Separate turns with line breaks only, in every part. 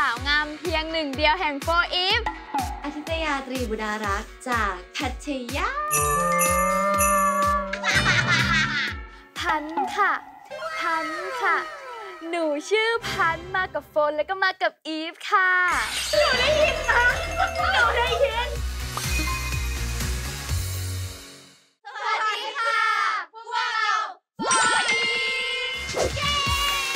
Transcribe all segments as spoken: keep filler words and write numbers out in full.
าวงามเพียงหนึ่งเดียวแห่งโฟร์อีฟ
อาทิตยาตรีบุดารักษ์จากพัทยา
พันค่ะพันค่ะหนูชื่อพันมากับโฟนแล้วก็มากับอีฟค่ะหนูได้ยินนะหนูได้ยิน
สวัสดีค่ะพวกเราโฟร์อีฟเย้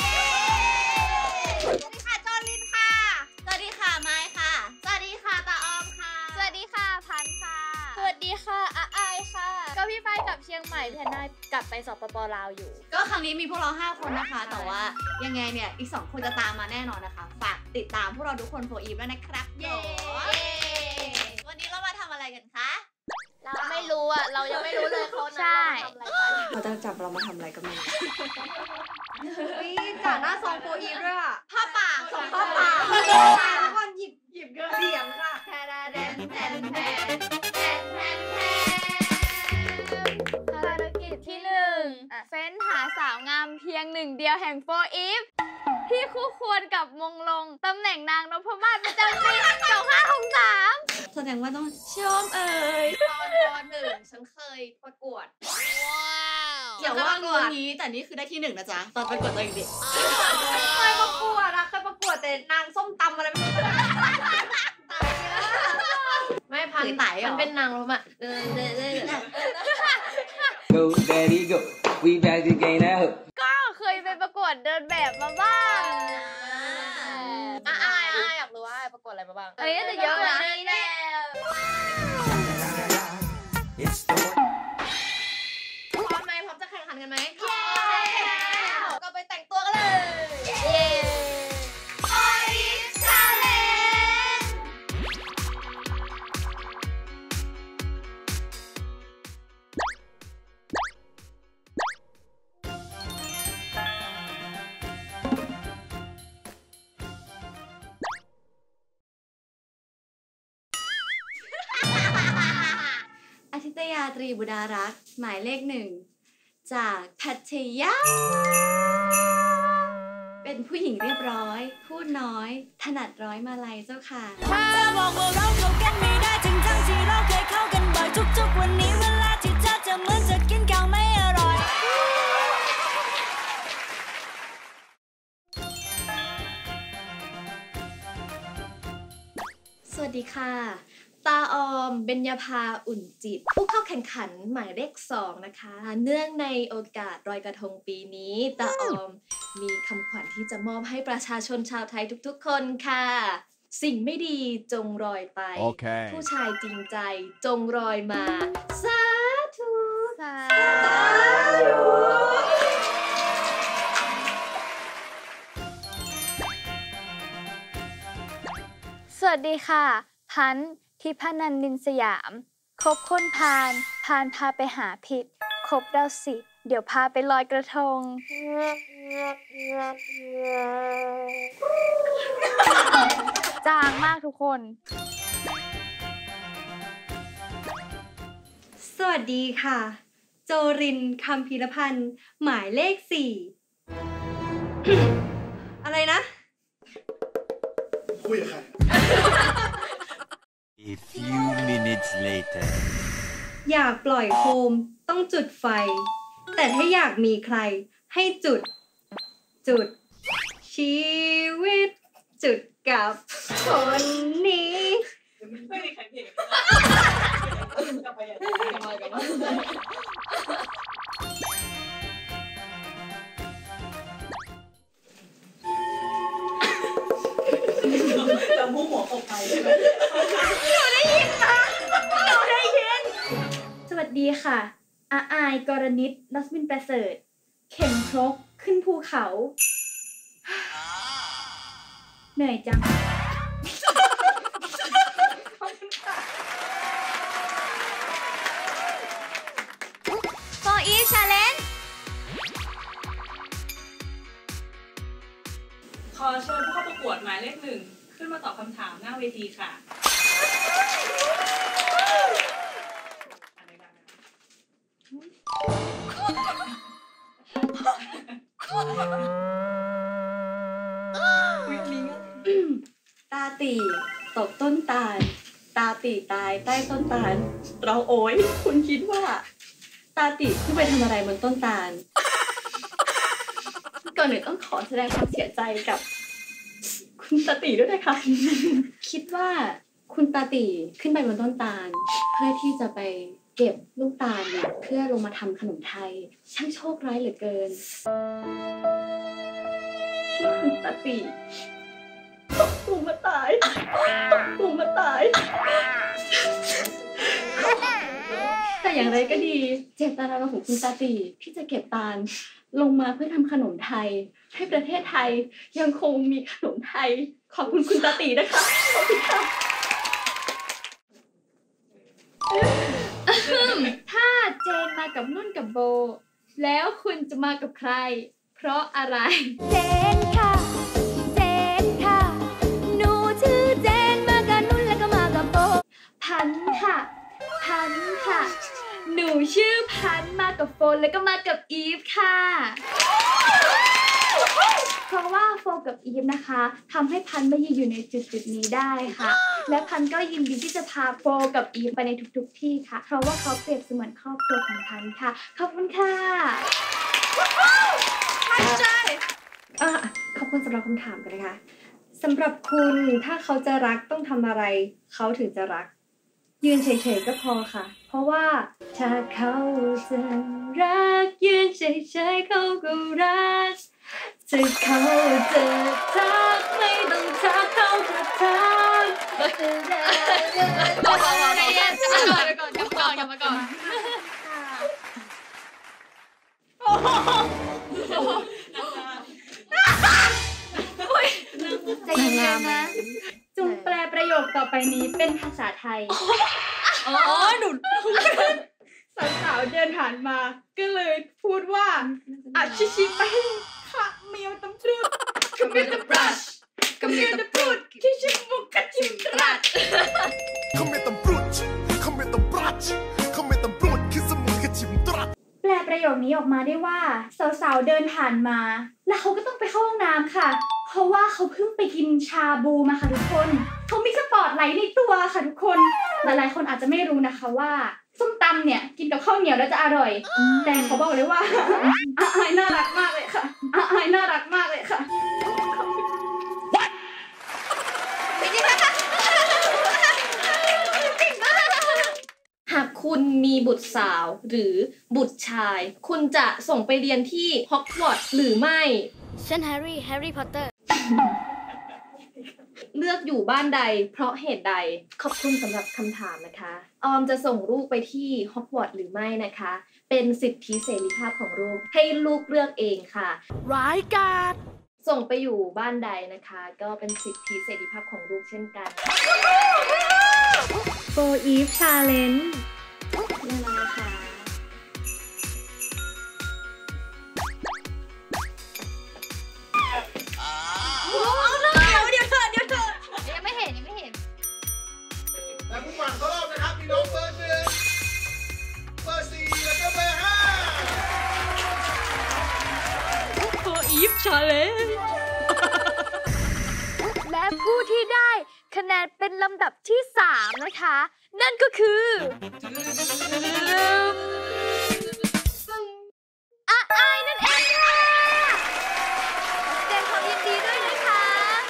สวัสดีค่ะจอลินค่ะสวัสดีค่ะไม้ค่ะสวัสดีค่ะตาออมค่ะ
สวัสดีค่ะพันค่ะสวัสดีค่ะอาอายค่ะก็พี่ฝ้ายกับเชียงใหม่พี่แอนนากลับไปสปป.ลาวอยู่
ก็ครั้งนี้มีพวกเราห้าคนนะคะแต่ว่ายังไงเนี่ยอีกสองคนจะตามมาแน่นอนนะคะฝากติดตามพวกเราทุกคนโฟร์อีฟแล้วนะครับเย้วันนี้เรามาทำอะไรกันคะ
เราไม่รู้อ่ะเรายังไม่รู้เลยเขาใช่
เขาจะจับเรามาทำอะไรกันมั้งวิจ่าหน้าซองโฟร์อีฟด้วยอ่ะผ้าป่าสองผ้าป่าแล้วก็หยิบหยิบเกลียงค่ะแทนแทนแทนแทนแทนแทน
ภารกิจที่หนึ่งเฟ้นหาสาวงามเพียงหนึ่งเดียวแห่งโฟร์อีฟที่คู่ควรกับมงลงตำแหน่งนางนพมาศประจำปีสองห้าหกสาม
แสดงว่าต้องชมเอ่ยตอนตอนหนึ่งฉันเคยประกวดว้าวอย่าว่างงนี้แต่นี่คือได้ที่หนึ่งนะจ๊ะตอนประกวดตัวเด็กเคยประกวดอะเคยประกวดแต่นางส้มตำอะไรไม่รู้ไม่พันไหนมันเป็นนางรู้มั้ยเออเด้อ
Go daddy go we back again now
ก็เคยไปประกวดเดินแบบมาบ้าง
อ่ะอายอายอยากรู้ว่าอายประกวดอะไรมาบ้าง
เอ้ยแต่เยอะนะ
พร้อมไหมพร้อมจะแข่งขันกันไหมพร้อมก็ไปแต่งตัวกันเลยเย้โฟร์อีฟชาเลนจ์อาทิตยาตรีบุดารักษ์หมายเลขหนึ่งจากพัทยาเป็นผู้หญิงเรียบร้อยพูดน้อยถนัดร้อยมาลัยเจ้าค่ะเธอบอกว่าเราเข้ากันไม่ได้จริงทั้งที่เราเคยเข้ากันบ่อยทุกๆวันนี้เวลาที่เธอจะเหมือนจะกินข้าวไม่อร่อยสวัสดีค่ะตาออมเบญญาภาอุ่นจิตผู้เข้าแข่งขันหมายเลขสองนะคะเนื่องในโอกาสลอยกระทงปีนี้ตาออมมีคำขวัญที่จะมอบให้ประชาชนชาวไทยทุกๆคนค่ะสิ่งไม่ดีจงรอยไป okay. ผู้ชายจริงใจจงรอยมาสาธุ
สา
ธุ
สวัสดีค่ะพันทิพนันท์นินสยามคบคนพาลพาลพาไปหาผิดคบเราสิเดี๋ยวพาไปลอยกระทงจางมากทุกคน
สวัสดีค่ะโจรินคำพีรพันธ์หมายเลขสี่อะไรนะ
คุยกับใคร
A few minutes later
อยากปล่อยโคมต้องจุดไฟแต่ถ้าอยากมีใครให้จุดจุดชีวิตจุดกับคนนี้ไม่มีใครเห็นกลับไปกลับมากลับมา
เรามุ่งหัวออกไปใช่ไหม
หนูได้ยินนะหนูได้ยินสวัสดีค่ะอาอายกรณิตรัศมินประเสริฐเข็มครกขึ้นภูเขาเหนื่อยจังโฟร์อีฟชาเลนจ์
ขอเชิญผู้เข้าประกวดหมายเลขหนึ่งขึ้นมาตอบคำถามหน้าเวทีค่ะ
ตาตีตกต้นตาลตาตีตายใต้ต้นตาลเราโอ้ยคุณคิดว่าตาตีขึ้นไปทำอะไรบนต้นตาลก่อนอื่นต้องขอแสดงความเสียใจกับคุณตาตีด้วยนะคะ คิดว่าคุณตาตีขึ้นไปบนต้นตาลเพื่อที่จะไปเก็บลูกตาลเนี่ยเพื่อลงมาทำขนมไทยช่างโชคร้ายเหลือเกินที่คุณตาตีตกลงมาตายตกลงมาตายแต่อย่างไรก็ดีเจตนาของคุณตาตีที่จะเก็บตาลลงมาเพื่อทำขนมไทยให้ประเทศไทยยังคงมีขนมไทยขอบคุณคุณตาตีนะคะขอบคุณค่ะถ้าเจนมากับนุ่นกับโบแล้วคุณจะมากับใครเพราะอะไร
เจนค่ะเจนค่ะหนูชื่อเจนมากับนุ่นแล้วก็มากับโบพันค่ะพันค่ะหนูชื่อพันมากับโฟนแล้วก็มากับอีฟค่ะเพราะว่าโฟกับอีฟนะคะทำให้พันมายืนอยู่ในจุดจุดนี้ได้ค่ะและพันก็ยินดีที่จะพาโฟกับอีฟไปในทุกๆที่ค่ะเพราะว่าเขาเปรียบเสมือนครอบครัวของพันค่ะขอบคุณค่ะ
ใช่อ่ะขอบคุณสำหรับคำถามกันนะคะสำหรับคุณถ้าเขาจะรักต้องทำอะไรเขาถึงจะรักยืนเฉยๆก็พอค่ะเพราะว่าถ้าเขาจะรักยืนเฉยๆเขาก็รักถ้าเขาจะทักไม่ต้องทักเขาจะทัก
บอกบอกบอกเย็นจะมาก่อนก่อนอย่ามาก่อนใจเย็นๆนะ
จงแปลประโยคต่อไปนี้เป็นภาษาไทย
อ๋อหนูสาวๆเดินผ่านมาก็เลยพูดว่าอาชิชิไปค่ะเมียวตำรุดกำเมียวตำบรัชกำเมียวตำรุดชิชิมุกกะจิมตรัด
กำเมียวตำรุดกำเมียวตำบรัชกำเมียวตำรุดคือสมุนกะจิมตรัด
แปลประโยคนี้ออกมาได้ว่าสาวๆเดินผ่านมาแล้วเขาก็ต้องไปเข้าห้องน้ำค่ะเพราะว่าเขาเพิ่งไปกินชาบูมาค่ะทุกคนเขามีสปอตไลท์ในตัวค่ะทุกคนหลายๆคนอาจจะไม่รู้นะคะว่าส้มตำเนี่ยกินกับข้าวเหนียวแล้วจะอร่อยแต่เขาบอกเลยว่าอาอายน่ารักมากเลยค่ะอาอายน่ารักมากเลยค่ะหากคุณมีบุตรสาวหรือบุตรชายคุณจะส่งไปเรียนที่ฮอกวอตส์หรือไม่
ฉันแฮร์รี่แฮร์รี่พอตเตอร์
เลือกอยู่บ้านใดเพราะเหตุใดขอบคุณสำหรับคำถามนะคะออมจะส่งลูกไปที่ฮอกวอตส์หรือไม่นะคะเป็นสิทธิเสรีภาพของลูกให้ลูกเลือกเองค่ะ
ร้ายกาจ
ส่งไปอยู่บ้านใดนะคะก็เป็นสิทธิเสรีภาพของลูกเช่นกันโฟอีฟชาเลนจ์นี่นะคะ
และผู้หวังเข้ารอบนะครับมีน้องเบอร์หนึ่งเบอร์สี่แล้วก็เบอร์ห้า
โฟอีฟชาเลนจ์และผู้ที่ได้คะแนนเป็นลำดับที่สามนะคะนั่นก็คืออาอายนั่นเองค่ะแสดงความยินดีด้วยนะคะ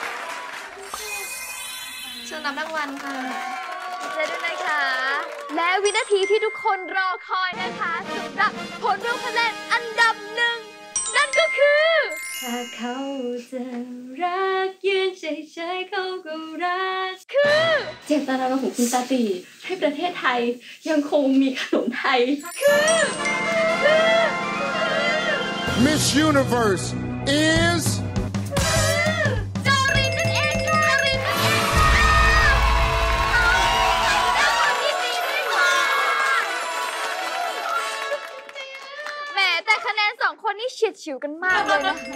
เชิญรับรางวัลค่ะ
เจอด้วยนะคะและวินาทีที่ทุกคนรอคอยนะคะสำหรับผลรวมคะแนนอันดับหนึ่งนั่นก็คือ
ถ้าเขาจะรักยืนเฉยๆเขาก็รัก
คือ
เจตนาของคุณตาตีให้ประเทศไทยยังคงมีขนมไทยคือคือ
Miss Universe is
จารินนั่นเองค่ะจารินนั่นเองค่ะแหมแต่คะแนนสองคนนี่เฉียดฉิวกันมากเลยนะคะ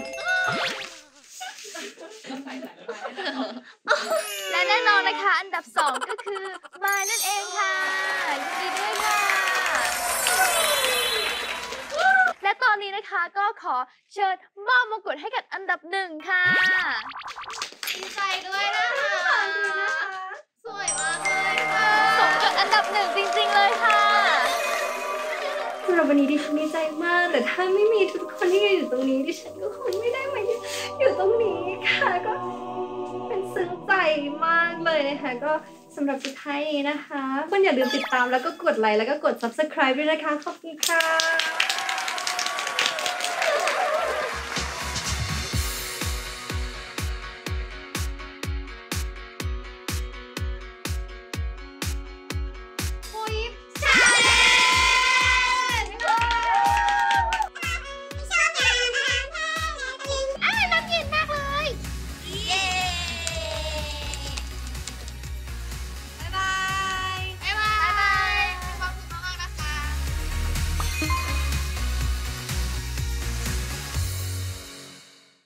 และแน่นอนนะคะอันดับสองก็คือมายนั่นเองค่ะยินดีด้วยค่ะและตอนนี้นะคะก็ขอเชิญมอบมงกุฎให้กับอันดับหนึ่งค่ะ
ดีใจด้วยนะคะ
บหนึ่งจริงๆเลยค่ะสำหรับวันนี้ดิฉันดีใจมากแต่ถ้าไม่มีทุกคนที่อยู่ตรงนี้ดิฉันก็คงไม่ได้มาอยู่ตรงนี้ค่ะก็เป็นซึ้งใจมากเลยนะคะก็สำหรับสุดท้ายนี้นะคะคุณอย่าลืมติดตามแล้วก็กดไลค์แล้วก็กด ซับสไครบ์ ด้วยนะคะขอบคุณค่ะ